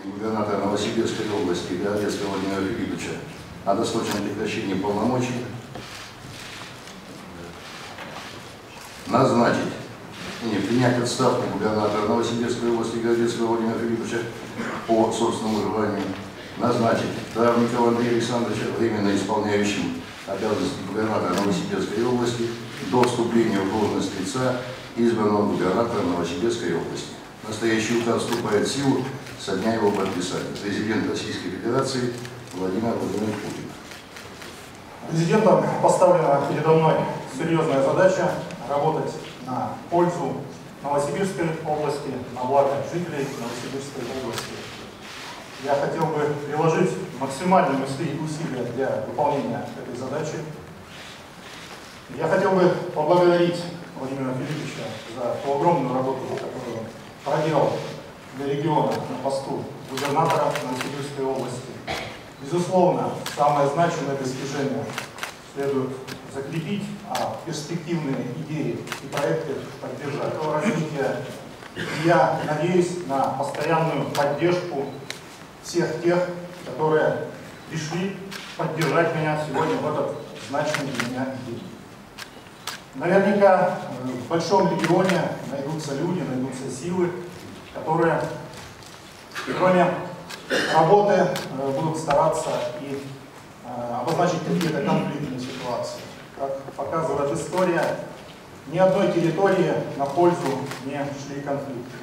губернатора Новосибирской области Городецкого Владимира Филипповича о досрочном прекращении полномочий назначить и принять отставку губернатора Новосибирской области Городецкого Владимира Филипповича по собственному желанию, назначить Травникова Андрея Александровича временно исполняющим обязанности губернатора Новосибирской области до вступления в должность лица, избранного губернатором Новосибирской области. Настоящий указ вступает в силу со дня его подписания. Президент Российской Федерации Владимир Владимирович Путин. Президентом поставлена передо мной серьезная задача работать на пользу Новосибирской области, на благо жителей Новосибирской области. Я хотел бы приложить максимальные усилия для выполнения этой задачи. Я хотел бы поблагодарить Владимира Филипповича за ту огромную работу, которую проделал для региона на посту губернатора Новосибирской области. Безусловно, самое значимое достижение следует закрепить, а перспективные идеи и проекты поддержать этого развития. И я надеюсь на постоянную поддержку всех тех, которые пришли поддержать меня сегодня в этот значимый для меня день. Наверняка в большом регионе найдутся люди, найдутся силы, которые кроме работы будут стараться и обозначить какие-то конфликтные ситуации. Как показывает история, ни одной территории на пользу не шли конфликты.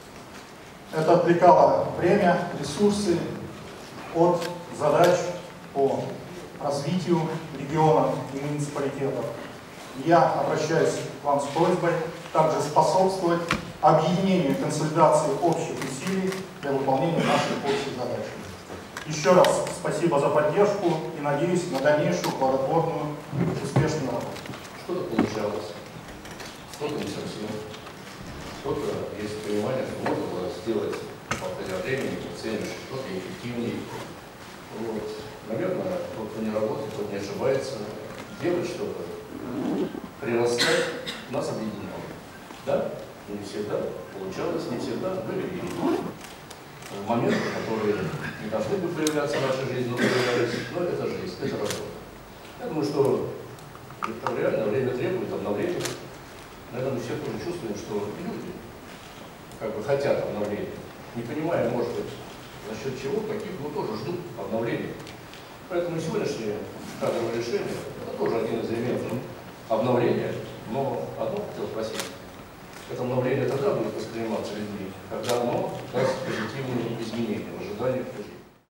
Это отвлекало время, ресурсы от задач по развитию регионов и муниципалитетов. Я обращаюсь к вам с просьбой также способствовать объединению и консолидации общих усилий для выполнения наших общих задач. Еще раз спасибо за поддержку и надеюсь на дальнейшую плодотворную, успешную работу. Что-то получалось, что-то не совсем. Что-то есть понимание, что можно было сделать по времени, ценишь, что-то эффективнее. Вот. Наверное, тот, кто не работает, тот не ошибается. Делать что-то, прирастать, нас объединяло. Да? Не всегда получалось, не всегда были и моменты, которые не должны бы появляться в нашей жизни, но появлялись. Но это жизнь, это работа. Я думаю, что это реально время требует обновления. Наверное, мы все тоже чувствуем, что люди как бы хотят обновления. Не понимая, может быть, за счет чего, каких, но тоже ждут обновления. Поэтому сегодняшнее кадровое решение – это тоже один из элементов обновления. Но одно хотел спросить. Это обновление тогда будет восприниматься людьми, когда оно даст позитивные изменения в ожиданиях людей.